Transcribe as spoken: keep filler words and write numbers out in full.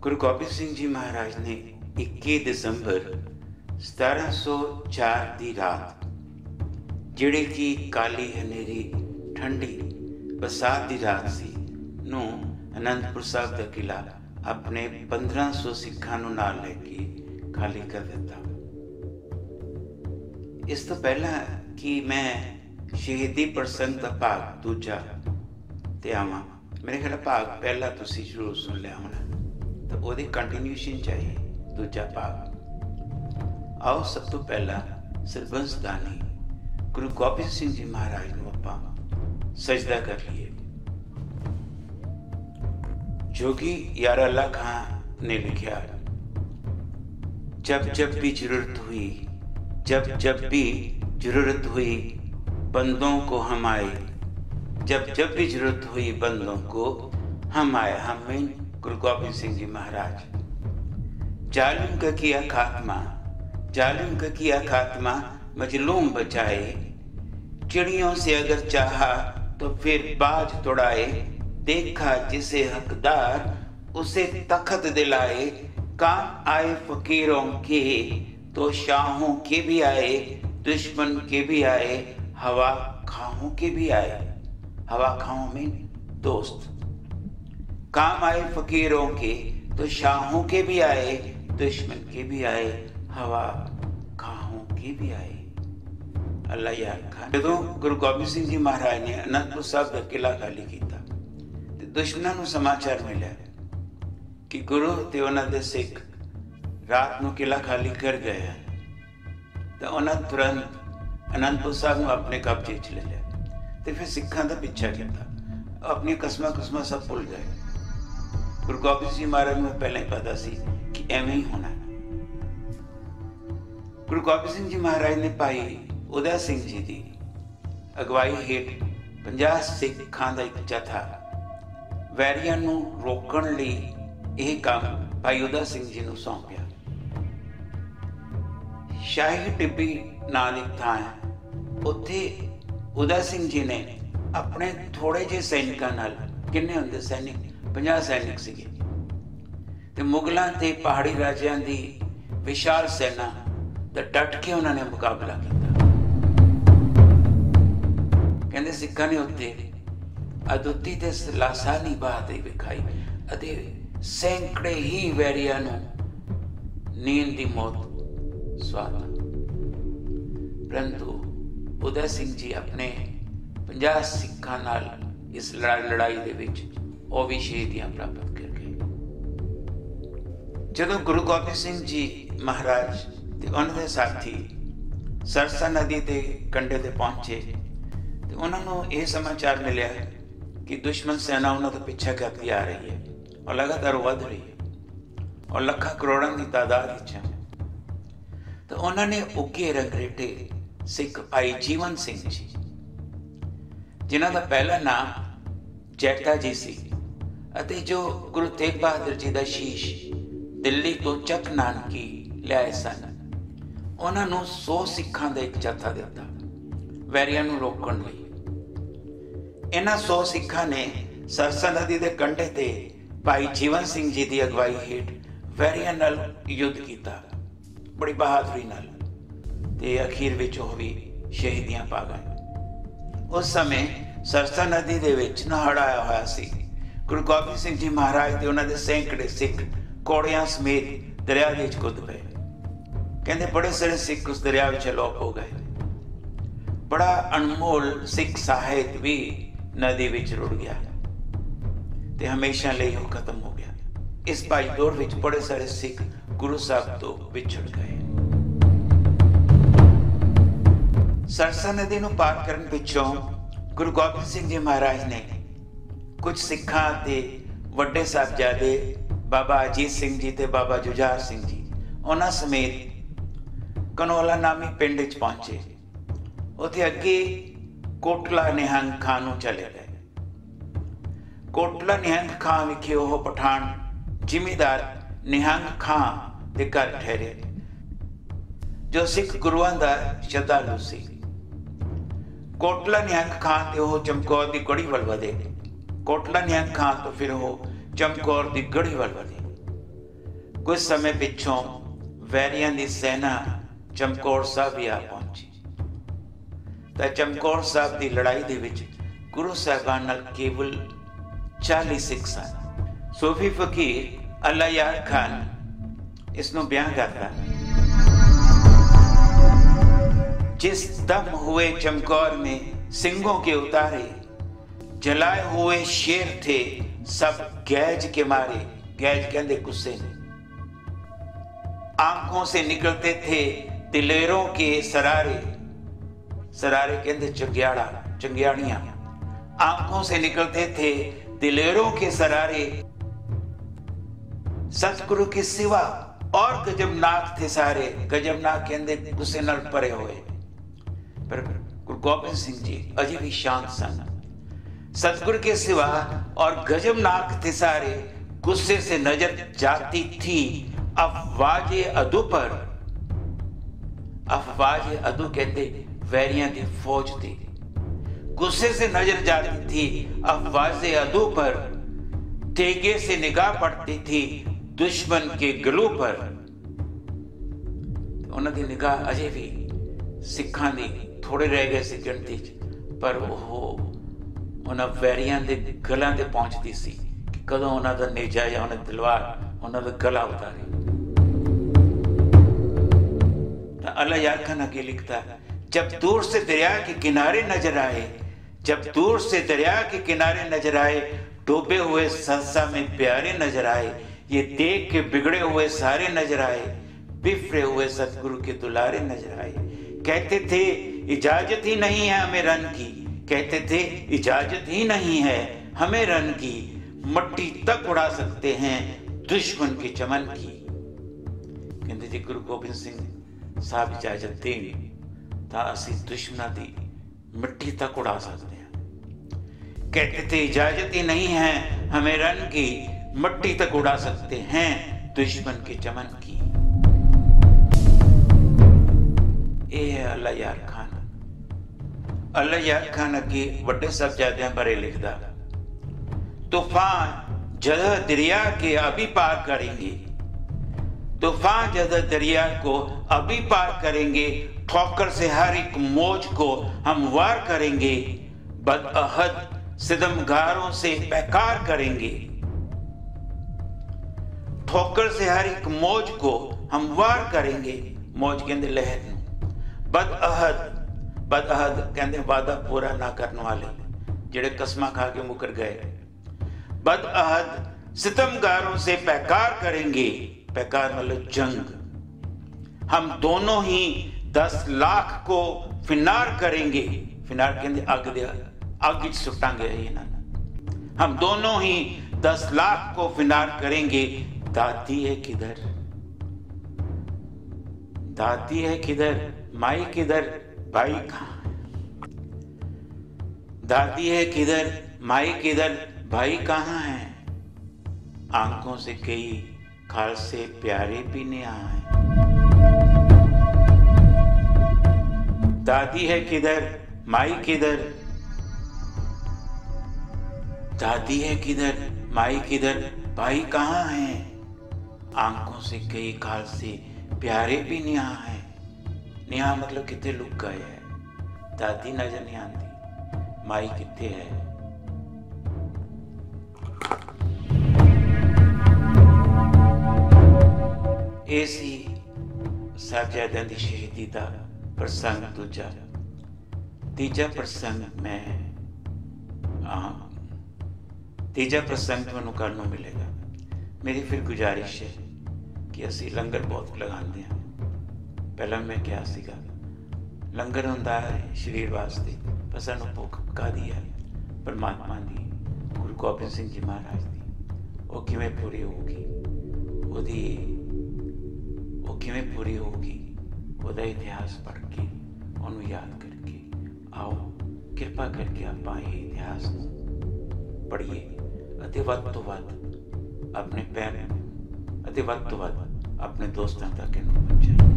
गुरु गोबिंद सिंह जी महाराज ने इक्की दिसंबर सतारह सौ चार की रात जिहड़ी कि काली हनेरी ठंडी बरसात की रात सी नूं आनंदपुर साहब का किला अपने पंद्रह सौ सिखां नूं नाल लैके खाली कर दिता। इस तो पहला कि मैं शहीदी प्रसंग का भाग दूजा ते आवां, मेरे ख्याल भाग पहला तुसीं जरूर सुन लिया होना, तो वो कंटिन्यूएशन चाहिए दूजा भाग। आओ सब तो पहला सरबंस दानी गुरु गोबिंद सिंह जी महाराज नूं आपां सजदा कर लिए। जोगी यार अल्लाह खां ने लिखा, जब जब भी जरूरत हुई, जब जब भी जरूरत हुई बंदों को हम आए, जब जब भी जरूरत हुई बंदों को हम आए। हम मीन गुरु गोबिंद सिंह जी महाराज। जालिम का किया खात्मा, जालिम का किया खात्मा मजलूम बचाए, चिड़ियों से अगर चाहा तो फिर बाज तोड़ाए, देखा जिसे हकदार उसे तखत दिलाए, काम आए फकीरों के तो शाहों के भी आए, दुश्मन के भी आए, हवा खाहों के भी आए। हवा खाओं में दोस्त। काम आए फकीरों के तो शाहों के भी आए, दुश्मन के भी आए, हवा खाहों के भी आए। अल्लाह याद खान जो गुरु गोबिंद सिंह जी महाराज ने आनंदपुर साहब का किला खाली किया तो दुश्मनों को समाचार मिला कि गुरु ते उन्हां दे सिख रात को किला खाली कर गए हैं, तो उन्हें तुरंत आनंदपुर साहब को अपने कब्जे च ले लिया। तो फिर सिखा का पिछा किया, अपनी कस्मां कुस्मां सब भुल गए। गुरु गोबिंद सिंह महाराज को पहले ही पता सी कि एवं ही होना। गुरु गोबिंद सिंह जी महाराज ने भाई उदय सिंह जी की अगवाई हेठ पचास सिखां का एक जथा वैरियां नूं रोकण लई यह काम भाई उदय सिंह जी नूं सौंपिया। शाही टिब्बी नाल एक थां है, उत्थे उदय सिंह जी ने अपने थोड़े जे सैनिकों नाल, किन्ने हुंदे सैनिक, पचास सैनिक सीगे, ते मुगलों ते पहाड़ी राजियां दी विशाल सेना दा डट के उन्होंने मुकाबला किया। कहंदे सिखां ने उत्ते अदुੱਤੀ ते लासानी बहादुरी विखाई अते सैकड़े ही वैरियां नूं नींद दी मौत स्वादा। परंतु उदय सिंह जी अपने पचास सिखां नाल इस लड़ाई लड़ाई दे विच वो भी शहीदियां प्राप्त कर गए। जदों गुरु गोबिंद सिंह जी महाराज ते उन्हां दे साथी सरसा नदी के कंढे ते पहुंचे तो उन्होंने यह समाचार मिले कि दुश्मन सेना उन्होंने पिछा करती आ रही है और लगातार वध रही है और लखा करोड़ों की तादाद है। तो उन्होंने उगे रंगरेटे सिख भाई जीवन सिंह जी, जिन्हों का पहला नाम जैता जी सी, अते जो गुरु तेग बहादुर जी का शीश दिल्ली तो चक नानकी लियाए सन, उन्होंने सौ सिखां का एक जत्था दिता वैरियां नूं रोकण लई। इन्हां सौ सिखां ने सरसा नदी के कंढे ते भाई जीवन सिंह जी की अगवाई हेठ वैरियां नाल युद्ध किया बड़ी बहादुरी नाल, ते अखीर विच वो भी शहीदियां पा गए। उस समय सरसा नदी दे विच नहाड़ आया होया सी। गुरु गोबिंद सिंह जी महाराज ते उन्हां दे सैकड़े सिख घोड़ियां समेत दरिया विच कुद पए। कहंदे बड़े सारे सिख उस दरिया विच अलोप हो गए। बड़ा अनमोल सिख साहित्य भी नदी विच रुड़ गया ते हमेशा लई वो खत्म हो गया। इस भाई दौड़ विच बड़े सारे सिख गुरु साहब तो विछड़ गए। सरसा नदी नूं पार करन पिछों गुरु गोबिंद सिंह जी महाराज ने कुछ सिखां ते वड्डे साहबजादे बाबा अजीत सिंह जी ते बाबा जुझार सिंह जी उन्हां समेत कनौला नामी पिंड च पहुंचे। उत्थे अगे कोटला निहंग खां नूं चले गए। कोटला निहंग खां विखे ओह पठान जिमीदार निहंग खां दे घर ठहरे जो सिख गुरुआं दा श्रद्धालु सी। कोटला निहंग खां ते ओह चमकौर दी गढ़ी वल वधे। कोटला निहंग खां तो फिर वो चमकौर दी गढ़ी वल वधे। कुछ समय पिछों वैरियां दी सेना चमकौर साहब भी आ पहुंची। तो चमकौर साहब की लड़ाई दे विच गुरु साहिबान नाल केवल चालीस सिख सन। सूफी फकीर अल्लाह यार खान इसनों बयान करता, जिस दम हुए चमकौर में सिंहों के उतारे, जलाए हुए शेर थे सब गैज के मारे। गैज कहते गुस्से ने। आंखों से निकलते थे दिलेरों के सरारे। सरारे कहते चंगियाड़ा, चंगियाड़ियां। आंखों से निकलते थे दिलेरों के सरारे। सतगुरु के सिवा और गजबनाक थे सारे। गजबनाक कहते गुस्से नाल भरे हुए। पर गुरु गोबिंद सिंह जी अजे भी शांत सन। सतगुरु के सिवा और गजबनाक थे सारे। गुस्से से नजर जाती थी अफवाजे अदू पर। अफवाजे अदू कहते वैरियां की फौज थी। गुस्से से नजर जाती थी अफवाजे अदू पर। तेगे से निगाह पड़ती थी दुश्मन के गलू पर। उन्हां दी निगाह अजे भी सिखां दी थोड़े रह गए सी गिणती, पर वो उन्हां वैरियां दे गलां ते पहुंचती सी कि कदों उन्हां दा नेजा या उन्हां तलवार उन्हां दा गला उतारे। अल्लाह यार खान आगे लिखता है, जब दूर से दरिया के किनारे नजर आए, जब दूर से दरिया के किनारे नजर आए, डूबे हुए संसा में प्यारे नजर आए। ये देख के बिगड़े हुए सारे नजर आए, बिफरे हुए सतगुरु के दुलारे नजर आए। कहते थे इजाजत ही नहीं है हमें रन की, कहते थे इजाजत ही नहीं है हमें रन की। मट्टी तक उड़ा सकते हैं दुश्मन के चमन की। कहते थे गुरु गोबिंद सिंह साहब इजाजत दें तां असीं दुश्मनां दी मिट्टी तक उड़ा सकते हैं। कहते थे इजाजत ही नहीं है हमें रन की, मिट्टी तक उड़ा सकते हैं दुश्मन के चमन की। ये है अल्लाह यार खान। अल्लाह यार खान अगे वड्डे साहबजादियां बारे लिखदा, तूफान जद दरिया के अभी पार करेंगे, तूफान जद दरिया को अभी पार करेंगे, ठोकर से हर एक मौज को हम वार करेंगे, बदअहद सितमगारों से बेकार करेंगे। ठोकर से हर एक मौज को हम वार करेंगे। मौज कहते लहर नूं। बदअहद, बदअहद कहते वादा पूरा ना करने वाले, जेड़े कसमां खा के मुकर गए। बदअहद सितमगारों से बेकार करेंगे। बेकार मतलब जंग। हम दोनों ही दस लाख को फिनार करेंगे। फिनार कहते अग दे अग सुटांगे। हम दोनों ही दस लाख को फिनार करेंगे। दादी है किधर, दादी है किधर, माई किधर, भाई कहां। दादी है किधर, माई किधर, भाई कहां है। आंखों से कई खालसे प्यारे भी नहीं आए। दादी है किधर, माई किधर, दादी है किधर, माई किधर, भाई कहां हैं। आंखों से कई खालसे प्यारे भी नहीं आए। निहा मतलब कितने लुक गए है। दादी नजर नहीं आती, माई कितने है। ऐसी साहबजादियां दी शहीदी दा प्रसंग दूजा। तीजा प्रसंग मैं आ, तीजा प्रसंग तुहानू कल नूं मिलेगा। मेरी फिर गुजारिश है कि असी लंगर बहुत लगाते हैं। पहला मैं क्या सीगा, लंगर हुंदा है शरीर वास्ते, पर सानू भुख पका दी है परमात्मा दी, गुरु गोबिंद सिंह जी महाराज दी। वो किवें पूरी होगी, ओदी वो किवें पूरी होगी, ਉਹਦਾ इतिहास पढ़ के ਉਹਨੂੰ याद करके आओ कृपा करके ਆਪਾਂ ਇਹ इतिहास ਨੂੰ ਪੜ੍ਹੀਏ ਅਤੇ ਵੱਧ ਤੋਂ ਵੱਧ ਆਪਣੇ ਪੈਰ ਅਤੇ ਵੱਧ ਤੋਂ ਵੱਧ ਆਪਣੇ ਦੋਸਤਾਂ ਤੱਕ ਇਹਨੂੰ ਪਹੁੰਚਾਈਏ।